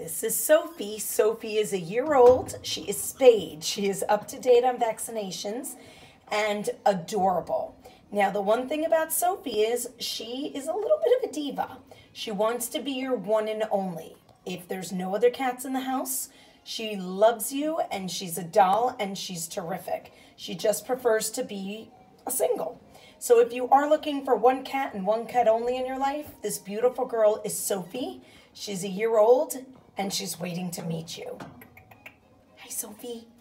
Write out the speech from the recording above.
This is Sophie. Sophie is a year old. She is spayed. She is up to date on vaccinations and adorable. Now, the one thing about Sophie is she is a little bit of a diva. She wants to be your one and only. If there's no other cats in the house, she loves you and she's a doll and she's terrific. She just prefers to be a single. So if you are looking for one cat and one cat only in your life, this beautiful girl is Sophie. She's a year old and she's waiting to meet you. Hi, Sophie.